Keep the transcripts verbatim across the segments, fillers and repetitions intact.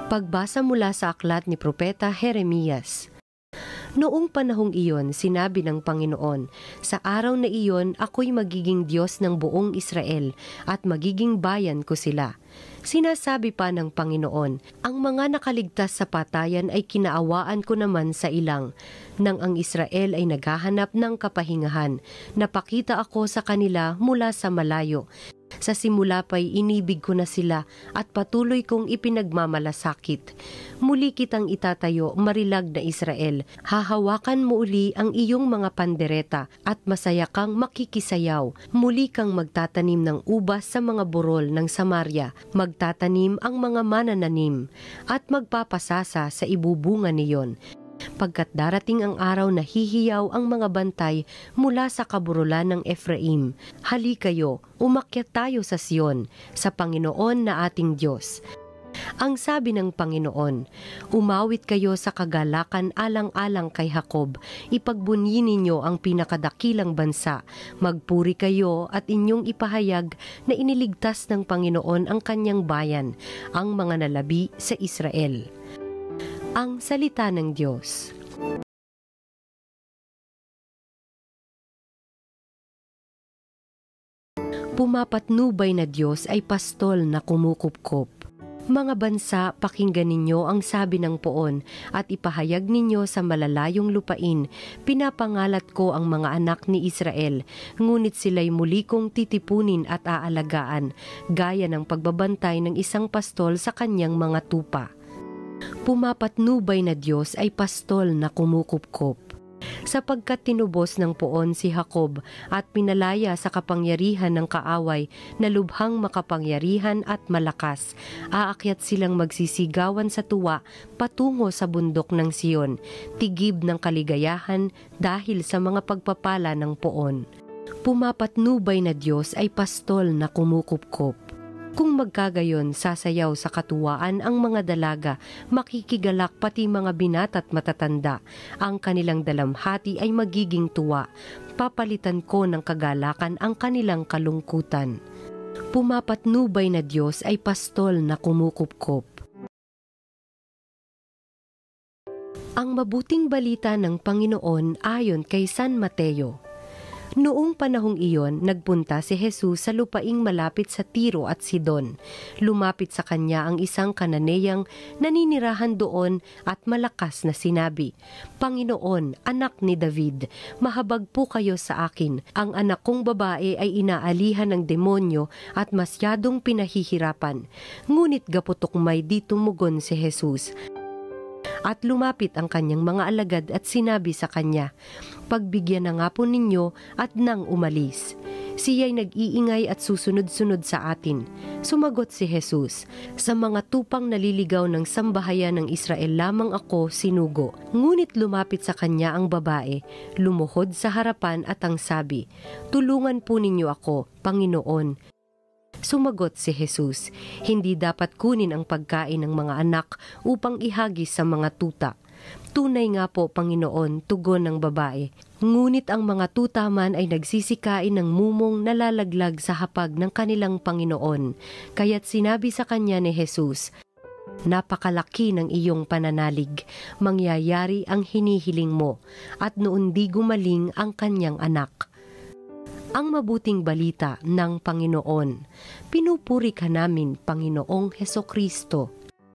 Pagbasa mula sa aklat ni Propeta Jeremias. Noong panahong iyon, sinabi ng Panginoon, sa araw na iyon ako'y magiging Diyos ng buong Israel at magiging bayan ko sila. Sinasabi pa ng Panginoon, ang mga nakaligtas sa patayan ay kinaawaan ko naman sa ilang. Nang ang Israel ay naghahanap ng kapahingahan, napakita ako sa kanila mula sa malayo. Sa simula pa'y inibig ko na sila at patuloy kong ipinagmamalasakit. Muli kitang itatayo, marilag na Israel. Hahawakan mo uli ang iyong mga pandereta at masaya kang makikisayaw. Muli kang magtatanim ng ubas sa mga burol ng Samaria. Magtatanim ang mga manananim at magpapasasa sa ibubunga niyon. Pagkat darating ang araw na hihiyaw ang mga bantay mula sa kaburulan ng Ephraim. Hali kayo, umakyat tayo sa Sion, sa Panginoon na ating Diyos. Ang sabi ng Panginoon, umawit kayo sa kagalakan alang-alang kay Jacob, ipagbunyi ninyo ang pinakadakilang bansa, magpuri kayo at inyong ipahayag na iniligtas ng Panginoon ang kanyang bayan, ang mga nalabi sa Israel. Ang salita ng Diyos. Pumapatnubay na Diyos ay pastol na kumukupkop. Mga bansa, pakinggan ninyo ang sabi ng poon at ipahayag ninyo sa malalayong lupain, pinapangalat ko ang mga anak ni Israel, ngunit sila'y muli kong titipunin at aalagaan, gaya ng pagbabantay ng isang pastol sa kanyang mga tupa. Pumapatnubay na Diyos ay pastol na kumukupkop. Sapagkat tinubos ng poon si Jacob at pinalaya sa kapangyarihan ng kaaway na lubhang makapangyarihan at malakas, aakyat silang magsisigawan sa tuwa patungo sa bundok ng Sion, tigib ng kaligayahan dahil sa mga pagpapala ng poon. Pumapatnubay na Diyos ay pastol na kumukupkop. Kung magkagayon, sasayaw sa katuwaan ang mga dalaga, makikigalak pati mga binata't matatanda. Ang kanilang dalamhati ay magiging tuwa. Papalitan ko ng kagalakan ang kanilang kalungkutan. Pumapatnubay na Diyos ay pastol na kumukupkop. Ang mabuting balita ng Panginoon ayon kay San Mateo. Noong panahong iyon, nagpunta si Jesus sa lupaing malapit sa Tiro at Sidon. Lumapit sa kanya ang isang Kananeyang naninirahan doon at malakas na sinabi, Panginoon, anak ni David, mahabag po kayo sa akin. Ang anak kong babae ay inaalihan ng demonyo at masyadong pinahihirapan. Ngunit gaputok may di tumugon si Jesus. At lumapit ang kanyang mga alagad at sinabi sa kanya, pagbigyan na nga po ninyo at nang umalis. Siya'y nag-iingay at susunod-sunod sa atin. Sumagot si Jesus, sa mga tupang naliligaw ng sambahayan ng Israel lamang ako sinugo. Ngunit lumapit sa kanya ang babae, lumuhod sa harapan at ang sabi, tulungan po ninyo ako, Panginoon. Sumagot si Jesus, hindi dapat kunin ang pagkain ng mga anak upang ihagis sa mga tuta. Tunay nga po, Panginoon, tugon ng babae. Ngunit ang mga tuta man ay nagsisikain ng mumong nalalaglag sa hapag ng kanilang Panginoon. Kaya't sinabi sa kanya ni Jesus, napakalaki ng iyong pananalig, mangyayari ang hinihiling mo, at noon di gumaling ang kanyang anak. Ang mabuting balita ng Panginoon. Pinupuri ka namin, Panginoong Hesukristo.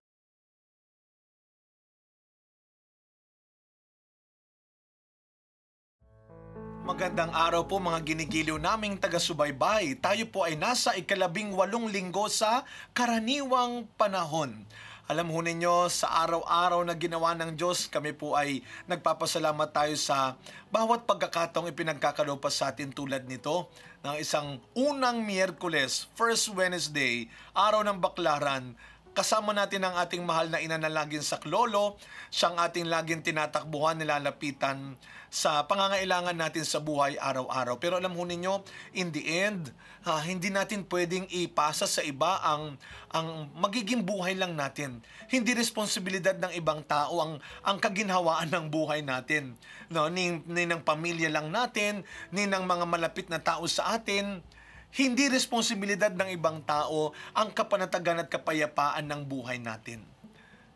Magandang araw po mga ginigiliw naming taga-subaybay. Tayo po ay nasa ikalabing walong linggo sa karaniwang panahon. Alam ho ninyo, sa araw-araw na ginawa ng Diyos, kami po ay nagpapasalamat tayo sa bawat pagkakataong ipinagkakaloob pa sa atin tulad nito, ng isang unang Miyerkules, First Wednesday, araw ng Baklaran. Kasama natin ang ating mahal na ina na laging saklolo, siyang ating laging tinatakbuhan, nilalapitan sa pangangailangan natin sa buhay araw-araw. Pero alam ho ninyo, in the end, ha, hindi natin pwedeng ipasa sa iba ang, ang magiging buhay lang natin. Hindi responsibilidad ng ibang tao ang, ang kaginhawaan ng buhay natin. No, ni, ni ng pamilya lang natin, ni ng mga malapit na tao sa atin. Hindi responsibilidad ng ibang tao ang kapanatagan at kapayapaan ng buhay natin.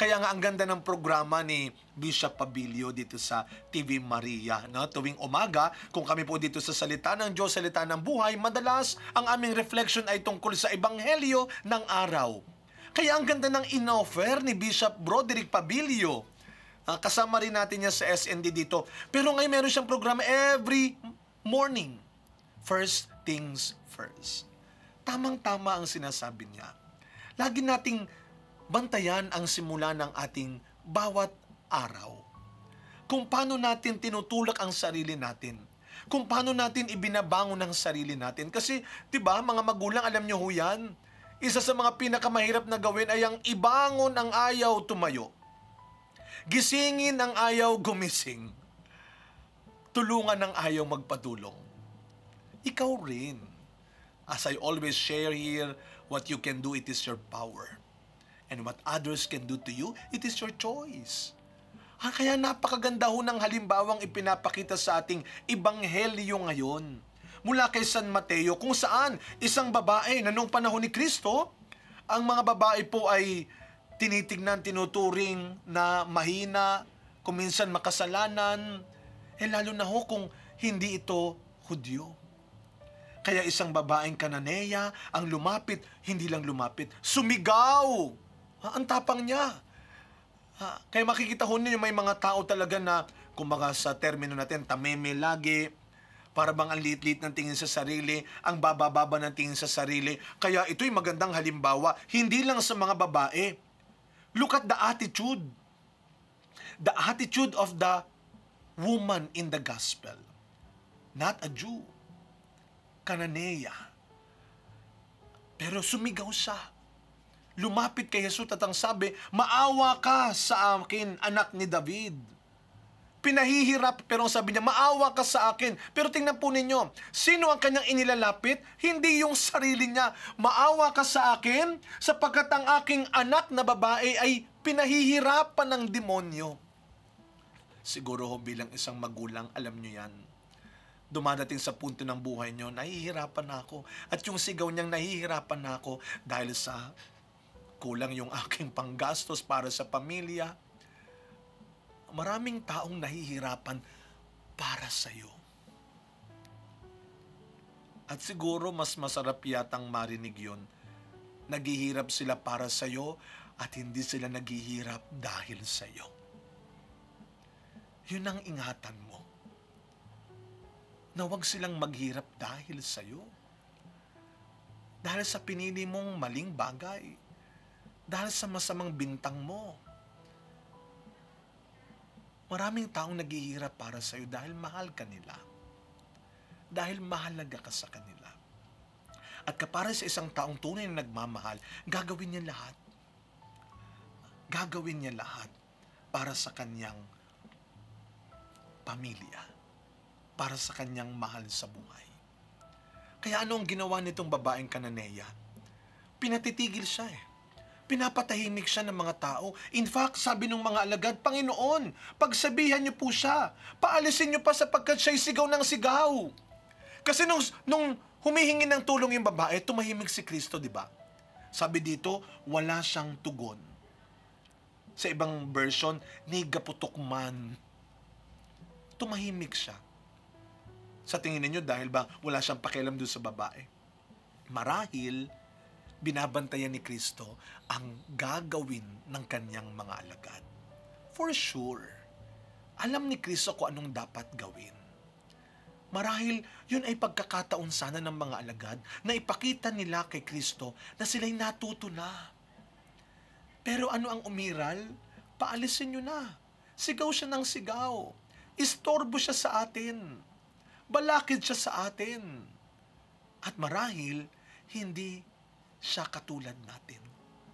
Kaya nga ang ganda ng programa ni Bishop Pabilio dito sa T V Maria. No? Tuwing umaga, kung kami po dito sa Salita ng Diyos, Salita ng Buhay, madalas ang aming reflection ay tungkol sa Ebanghelyo ng araw. Kaya ang ganda ng inoffer ni Bishop Broderick Pabilio. Uh, kasama rin natin niya sa S N D dito. Pero ngayon meron siyang programa every morning. First things first. Tamang-tama ang sinasabi niya. Lagi nating bantayan ang simula ng ating bawat araw. Kung paano natin tinutulak ang sarili natin. Kung paano natin ibinabangon ang sarili natin. Kasi, di ba, mga magulang, alam nyo ho yan, isa sa mga pinakamahirap na gawin ay ang ibangon ang ayaw tumayo. Gisingin ang ayaw gumising. Tulungan ang ayaw magpatulong. Ikaw rin. As I always share here, what you can do, it is your power. And what others can do to you, it is your choice. Ha, kaya napakaganda ho ng halimbawang ipinapakita sa ating Ebanghelyo ngayon. Mula kay San Mateo, kung saan isang babae na noong panahon ni Kristo, ang mga babae po ay tinitignan, tinuturing na mahina, kuminsan makasalanan, eh lalo na ho kung hindi ito Hudyo. Kaya isang babaeng Kananeya ang lumapit, hindi lang lumapit, sumigaw! Ha, ang tapang niya. Ha, kaya makikita ho ninyo may mga tao talaga na, kumbaga sa termino natin, tameme lagi, para bang ang liit-liit ng tingin sa sarili, ang babababa ng tingin sa sarili. Kaya ito'y magandang halimbawa, hindi lang sa mga babae. Look at the attitude. The attitude of the woman in the gospel. Not a Jew. Kananeya. Pero sumigaw siya. Lumapit kay Jesus at ang sabi, maawa ka sa akin, anak ni David. Pinahihirap, pero ang sabi niya, maawa ka sa akin. Pero tingnan po ninyo, sino ang kanyang inilalapit? Hindi yung sarili niya. Maawa ka sa akin, sapagkat ang aking anak na babae ay pinahihirapan ng demonyo. Siguro ho bilang isang magulang, alam nyo yan. Dumadating sa punto ng buhay nyo, nahihirapan na ako. At yung sigaw niyang nahihirapan na ako dahil sa kulang yung aking panggastos para sa pamilya. Maraming taong nahihirapan para sa'yo. At siguro mas masarap yatang marinig yun. Naghihirap sila para sa'yo at hindi sila naghihirap dahil sa'yo. Yun ang ingatan mo. Na huwag silang maghirap dahil sa'yo. Dahil sa pinili mong maling bagay. Dahil sa masamang bintang mo. Maraming taong naghihirap para sa'yo dahil mahal ka nila. Dahil mahalaga ka sa kanila. At kapara sa isang taong tunay na nagmamahal, gagawin niya lahat. Gagawin niya lahat para sa kanyang pamilya. Para sa kanyang mahal sa buhay. Kaya ano ang ginawa nitong babaeng Kananeya? Pinatitigil siya eh. Pinapatahimik siya ng mga tao. In fact, sabi ng mga alagad, Panginoon, pagsabihan niyo po siya. Paalisin niyo pa sapagkat siya'y sigaw ng sigaw. Kasi nung, nung humihingi ng tulong yung babae, tumahimik si Kristo, di ba? Sabi dito, wala siyang tugon. Sa ibang version, nigaputok man. Tumahimik siya. Sa tingin ninyo, dahil ba wala siyang pakialam doon sa babae? Marahil, binabantayan ni Kristo ang gagawin ng kanyang mga alagad. For sure, alam ni Kristo kung anong dapat gawin. Marahil, yun ay pagkakataon sana ng mga alagad na ipakita nila kay Kristo na sila'y natuto na. Pero ano ang umiral? Paalisin nyo na. Sigaw siya ng sigaw. Istorbo siya sa atin. Balakid siya sa atin. At marahil, hindi siya katulad natin.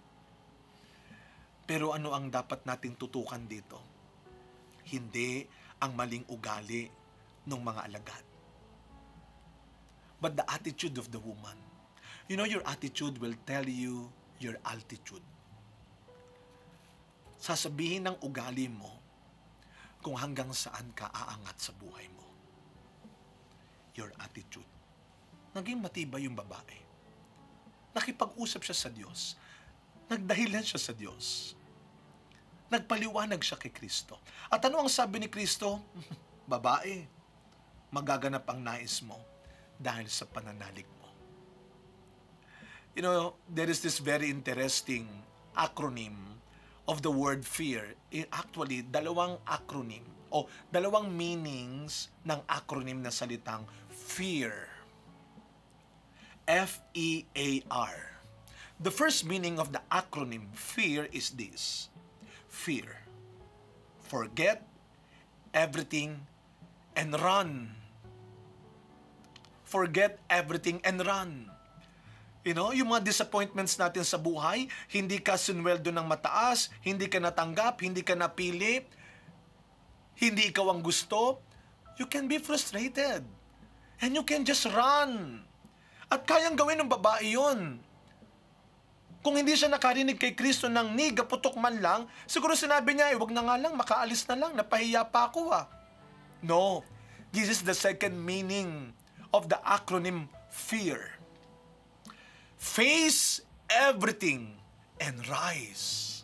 Pero ano ang dapat nating tutukan dito? Hindi ang maling ugali ng mga alagad. But the attitude of the woman. You know, your attitude will tell you your altitude. Sasabihin ng ugali mo kung hanggang saan ka aangat sa buhay mo. Your attitude. Naging matibay yung babae. Nakipag-usap siya sa Diyos. Nagdahilan siya sa Diyos. Nagpaliwanag siya kay Kristo. At ano ang sabi ni Kristo? Babae, magaganap ang nais mo dahil sa pananalig mo. You know, there is this very interesting acronym of the word fear. Actually, dalawang acronym o dalawang meanings ng acronym na salitang fear. F E A R. The first meaning of the acronym fear is this. Fear. Forget everything and run. Forget everything and run. You know, yung mga disappointments natin sa buhay, hindi ka sunweldo ng mataas, hindi ka natanggap, hindi ka napili, hindi ikaw ang gusto, you can be frustrated. And you can just run. At kayang gawin ng babae yun. Kung hindi siya nakarinig kay Kristo ng ni gaputok man lang, siguro sinabi niya, eh, wag na nga lang, makaalis na lang, napahiya pa ako ah. No, this is the second meaning of the acronym FEAR. Face everything and rise.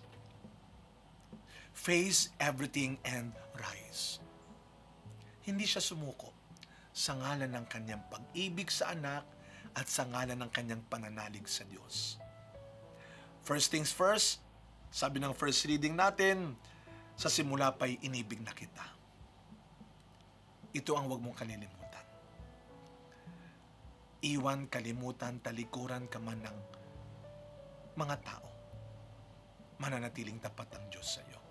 Face everything and rise. Hindi siya sumuko sa ngalan ng kanyang pag-ibig sa anak at sa ngalan ng kanyang pananalig sa Diyos. First things first, sabi ng first reading natin, sa simula pa'y inibig na kita. Ito ang huwag mong kalilimutan. Iwan, kalimutan, talikuran ka man ng mga tao. Mananatiling tapat ang Diyos sa iyo.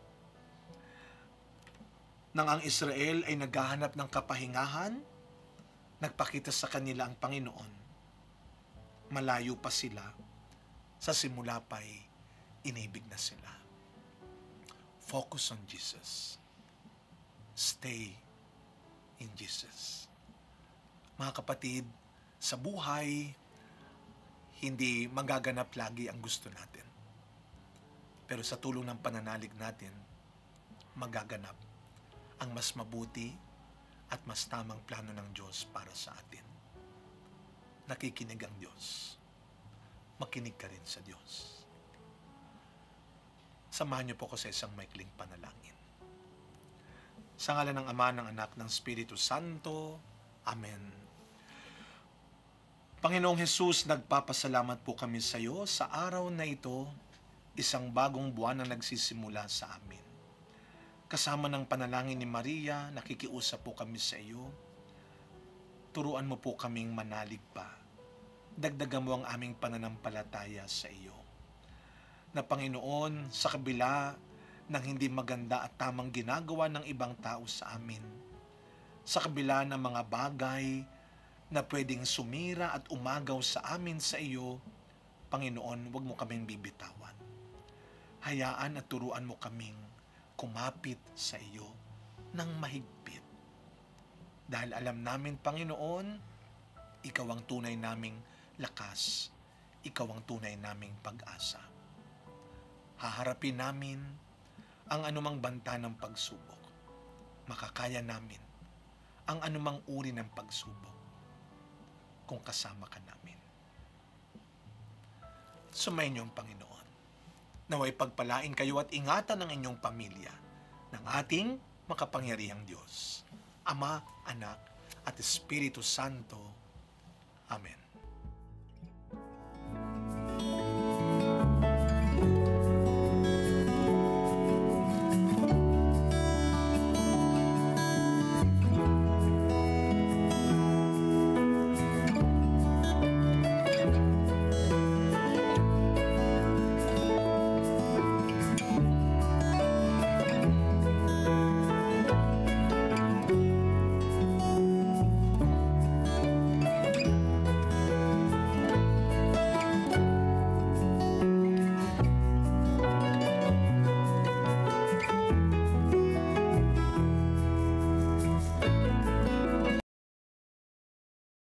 Nang ang Israel ay naghahanap ng kapahingahan, nagpakita sa kanila ang Panginoon. Malayo pa sila, sa simula pa'y inibig na sila. Focus on Jesus. Stay in Jesus. Mga kapatid, sa buhay, hindi magaganap lagi ang gusto natin. Pero sa tulong ng pananalig natin, magaganap ang mas mabuti at mas tamang plano ng Diyos para sa atin. Nakikinig ang Diyos. Makinig ka rin sa Diyos. Samahan niyo po ko sa isang maikling panalangin. Sa ngalan ng Ama, ng Anak, ng Espiritu Santo. Amen. Panginoong Hesus, nagpapasalamat po kami sa iyo sa araw na ito, isang bagong buwan na nagsisimula sa amin. Kasama ng panalangin ni Maria, nakikiusap po kami sa iyo. Turuan mo po kaming manalig pa. Dagdagan mo ang aming pananampalataya sa iyo. Na Panginoon, sa kabila ng hindi maganda at tamang ginagawa ng ibang tao sa amin, sa kabila ng mga bagay na pwedeng sumira at umagaw sa amin sa iyo, Panginoon, huwag mo kaming bibitawan. Hayaan at turuan mo kaming kumapit sa iyo ng mahigpit. Dahil alam namin, Panginoon, ikaw ang tunay naming lakas, ikaw ang tunay naming pag-asa. Haharapin namin ang anumang banta ng pagsubok. Makakaya namin ang anumang uri ng pagsubok kung kasama ka namin. Sumayin niyo ang Panginoon. Naway pagpalain kayo at ingatan ang inyong pamilya ng ating makapangyarihang Diyos, Ama, Anak, at Espiritu Santo. Amen.